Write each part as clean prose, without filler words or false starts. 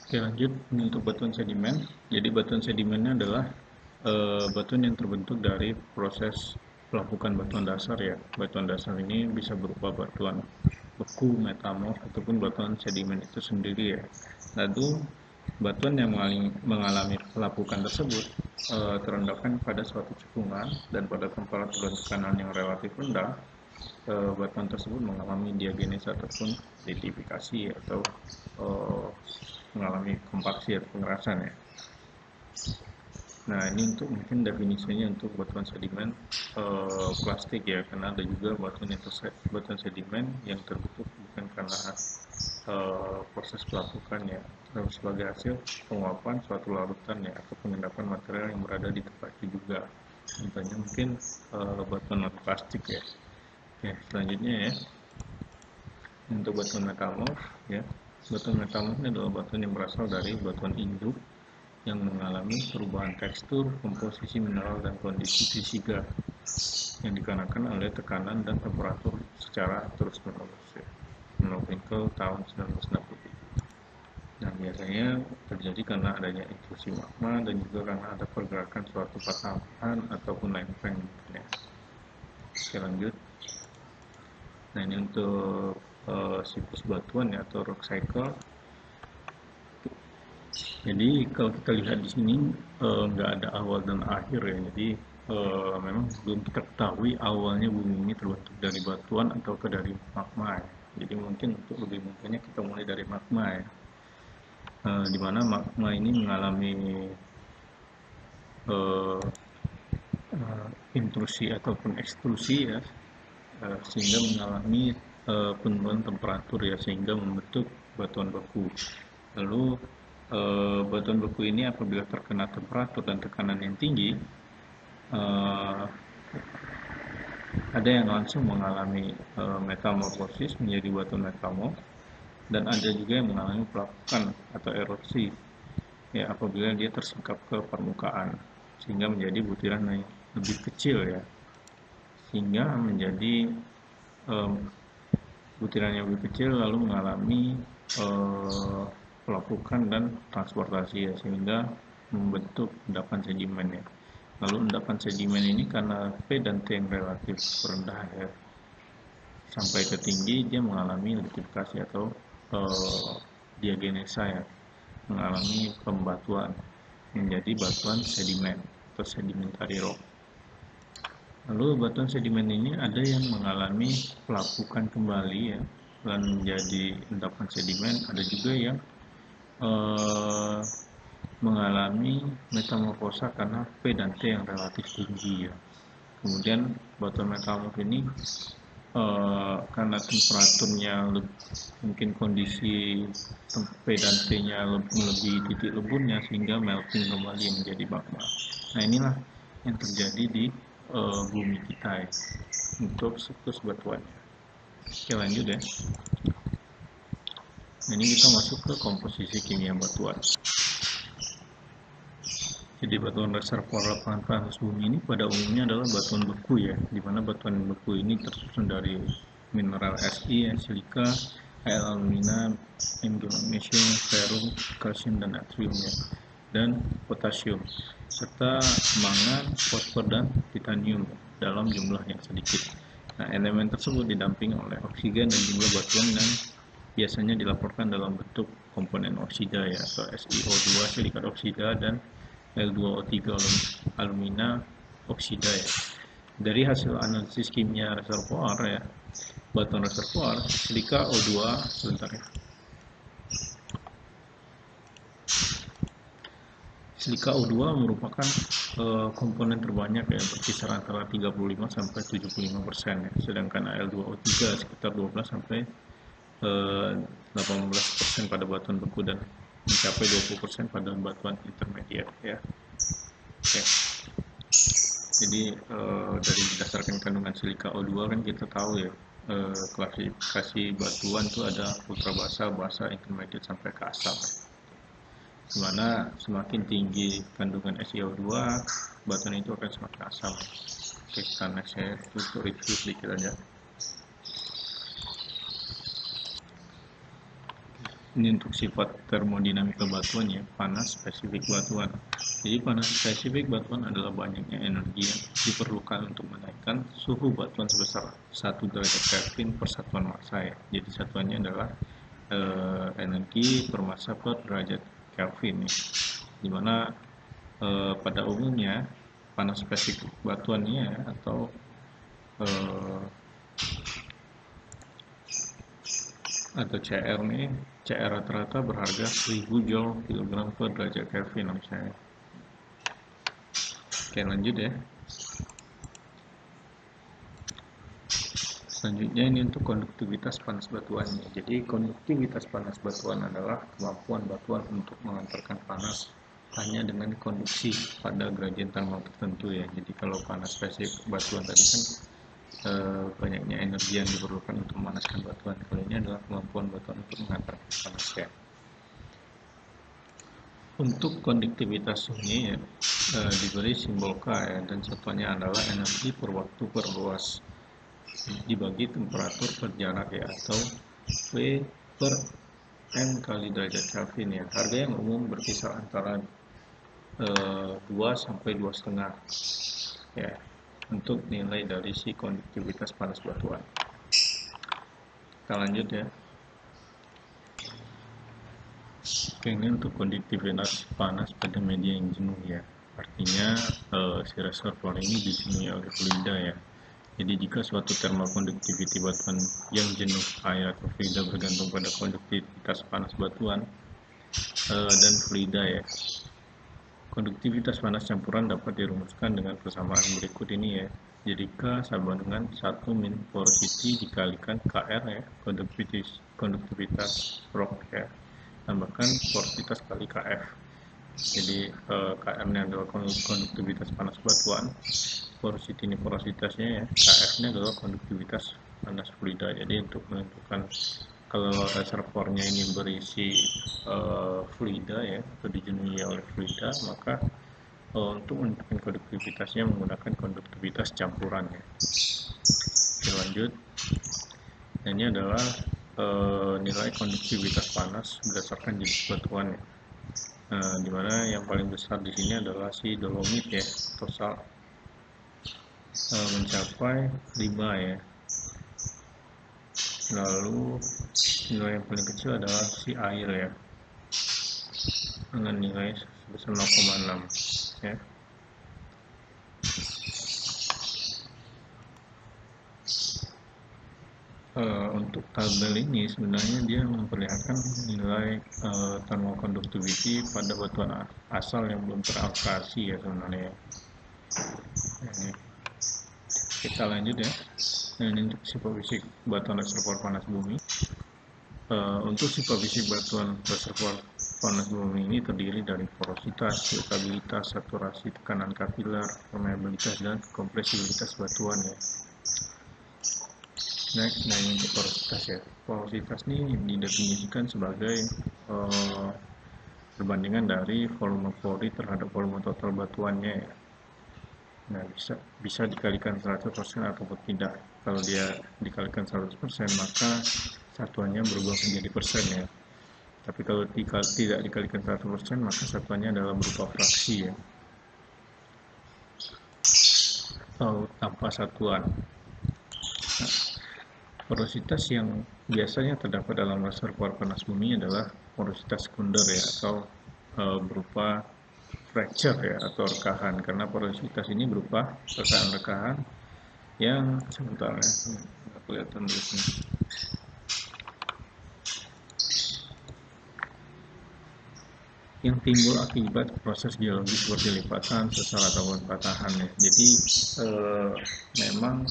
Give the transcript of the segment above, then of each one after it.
Oke, lanjut. Ini untuk batuan sedimen. Jadi batuan sedimennya adalah batuan yang terbentuk dari proses pelapukan batuan dasar ya. Batuan dasar ini bisa berupa batuan beku, metamorf, ataupun batuan sedimen itu sendiri ya. Lalu batuan yang mengalami pelapukan tersebut terendapkan pada suatu cekungan dan pada temperaturan tekanan yang relatif rendah, batuan tersebut mengalami diagenesis ataupun litifikasi atau eh, mengalami kompaksi atau pengerasan ya. Nah, ini untuk mungkin definisinya untuk batuan sedimen plastik ya, karena ada juga batuan sedimen yang terbentuk bukan karena proses pelapukan ya, atau sebagai hasil penguapan suatu larutan ya, atau pengendapan material yang berada di tempatnya juga. Contohnya mungkin batuan non plastik ya. Oke, selanjutnya ya, untuk batuan metamorf ya. Batuan metamorf ini adalah batuan yang berasal dari batuan induk yang mengalami perubahan tekstur, komposisi mineral, dan kondisi fisika yang dikarenakan oleh tekanan dan temperatur secara terus-menerus ya. Menurut Winkel tahun 1967. Nah, biasanya terjadi karena adanya intrusi magma dan juga karena ada pergerakan suatu patahan ataupun lempeng ya. Oke, lanjut. Nah, ini untuk siklus batuan ya, atau rock cycle. Jadi kalau kita lihat di sini nggak ada awal dan akhir ya. Jadi memang belum kita ketahui awalnya bumi ini terbentuk dari batuan atau dari magma ya. Jadi mungkin untuk lebih mudahnya kita mulai dari magma ya. Di mana magma ini mengalami uh, intrusi ataupun ekstrusi ya, sehingga mengalami penurunan temperatur ya, sehingga membentuk batuan beku. Lalu batuan beku ini apabila terkena temperatur dan tekanan yang tinggi, ada yang langsung mengalami metamorfosis menjadi batuan metamorf, dan ada juga yang mengalami pelapukan atau erupsi ya, apabila dia tersingkap ke permukaan sehingga menjadi butiran yang lebih kecil ya, sehingga menjadi butiran yang lebih kecil lalu mengalami pelapukan dan transportasi ya, sehingga membentuk endapan sedimen ya. Lalu endapan sedimen ini karena P dan T yang relatif rendah ya, sampai ke tinggi, dia mengalami litifikasi atau diagenesa ya, mengalami pembatuan menjadi batuan sedimen atau sedimentary rock. Lalu batuan sedimen ini ada yang mengalami pelapukan kembali ya, dan menjadi endapan sedimen. Ada juga yang mengalami metamorfosa karena P dan T yang relatif tinggi ya. Kemudian batuan metamorf ini karena temperaturnya mungkin kondisi P dan T nya melebihi titik leburnya, sehingga melting kembali menjadi magma. Nah, inilah yang terjadi di bumi kita ya, untuk siklus batuannya. Oke, lanjut ya. Nah, ini kita masuk ke komposisi kimia batuan. Jadi batuan reservoir lapangan panas bumi ini pada umumnya adalah batuan beku ya, di mana batuan beku ini tersusun dari mineral Si, silika, air alumina, magnesium, ferrum, kalsium dan natrium ya, dan potasium, serta mangan, fosfor dan titanium dalam jumlah yang sedikit. Nah, elemen tersebut didampingi oleh oksigen dan jumlah batuan yang biasanya dilaporkan dalam bentuk komponen oksida ya, atau SiO2 silikat oksida dan L2O3 alumina oksida ya. Dari hasil analisis kimia reservoir ya, batuan reservoir, silika O2 sebentar ya. Silika O2 merupakan komponen terbanyak ya, berkisar antara 35 sampai 75% ya. Sedangkan Al2O3 sekitar 12 sampai 18% pada batuan beku dan mencapai 20% pada batuan intermediate ya. Oke. Jadi dari berdasarkan kandungan silika O2 kan kita tahu ya, klasifikasi batuan itu ada ultra basa, basa, intermediate sampai ke asam. Dimana semakin tinggi kandungan SiO2, batuan itu akan semakin asam. Oke, kita next ya, untuk review sedikit aja. Ini untuk sifat termodinamika batuan ya, panas spesifik batuan. Jadi panas spesifik batuan adalah banyaknya energi yang diperlukan untuk menaikkan suhu batuan sebesar 1 derajat Kelvin per satuan massa ya. Jadi satuannya adalah energi per massa per derajat Kelvin ya. Dimana pada umumnya panas spesifik batuannya atau CR nih, CR rata-rata berharga 1000 Joule kilogram per derajat Kelvin misalnya. Oke, lanjut ya. Selanjutnya ini untuk konduktivitas panas batuannya. Jadi konduktivitas panas batuan adalah kemampuan batuan untuk mengantarkan panas hanya dengan konduksi pada gradien thermal tertentu ya. Jadi kalau panas spesifik batuan tadi kan banyaknya energi yang diperlukan untuk memanaskan batuan. Kali ini adalah kemampuan batuan untuk mengantarkan panas ya. Untuk konduktivitas ini ya, diberi simbol K ya, dan satuannya adalah energi per waktu per ruas dibagi temperatur per jarak ya, atau V per M kali derajat Kelvin ya. Harga yang umum berkisar antara 2 sampai 2,5 ya untuk nilai dari si konduktivitas panas batuan. Kita lanjut ya. Oke, ini untuk konduktivitas panas pada media yang jenuh ya. Artinya si reservoir ini dipenuhi oleh fluida ya. Jadi jika suatu thermal conductivity batuan yang jenuh air atau fluida bergantung pada konduktivitas panas batuan dan fluida ya. Konduktivitas panas campuran dapat dirumuskan dengan persamaan berikut ini ya. Jadi K sama dengan 1 min porosity dikalikan KR ya, konduktivitas rock ya, tambahkan porositas kali KF. Jadi KR nya adalah konduktivitas panas batuan, porosity ini porositasnya ya, KF nya adalah konduktivitas panas fluida. Jadi untuk menentukan kalau reservoirnya ini berisi fluida ya, atau dijenuhi oleh fluida, maka untuk menentukan konduktivitasnya menggunakan konduktivitas campuran ya. Oke, lanjut. Nah, ini adalah nilai konduktivitas panas berdasarkan jenis batuan ya. Dimana yang paling besar di sini adalah si dolomit ya, total mencapai 5 ya. Lalu nilai yang paling kecil adalah si air ya, dengan nilai sebesar 0,6 ya. Untuk tabel ini sebenarnya dia memperlihatkan nilai thermal conductivity pada batuan asal yang belum teralokasi ya sebenarnya. Ini. Kita lanjut ya. Nah, ini untuk sifat fisik batuan reservoir panas bumi. Untuk sifat fisik batuan reservoir panas bumi ini terdiri dari porositas, stabilitas, saturasi, tekanan kapiler, permeabilitas, dan kompresibilitas batuan ya. Nah, ini untuk porositas ya. Porositas ini didefinisikan sebagai perbandingan dari volume pori terhadap volume total batuannya ya. Nah, bisa dikalikan 100% ataupun tidak. Kalau dia dikalikan 100%, maka satuannya berubah menjadi persen ya. Tapi kalau tidak dikalikan 100%, maka satuannya adalah berupa fraksi ya, atau tanpa satuan. Nah, porositas yang biasanya terdapat dalam reservoir panas bumi adalah porositas sekunder ya, atau berupa fracture ya, atau rekahan, karena porositas ini berupa rekahan-rekahan yang sebentar ya, nggak kelihatan di sini. Yang timbul akibat proses geologi seperti lipatan, sesar ataupun patahan ya. Jadi memang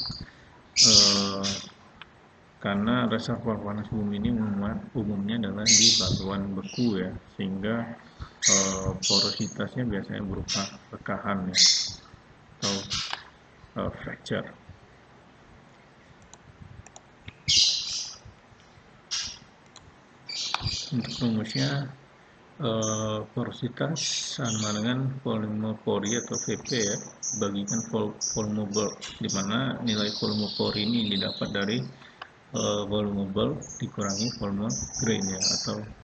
karena reservoir panas bumi ini umumnya adalah di batuan beku ya, sehingga porositasnya biasanya berupa rekahan ya, atau fracture. Untuk rumusnya porositas sama dengan volume pori atau VP ya, bagikan volume bulk, di mana nilai volume pori ini didapat dari volume bulk dikurangi volume grain ya, atau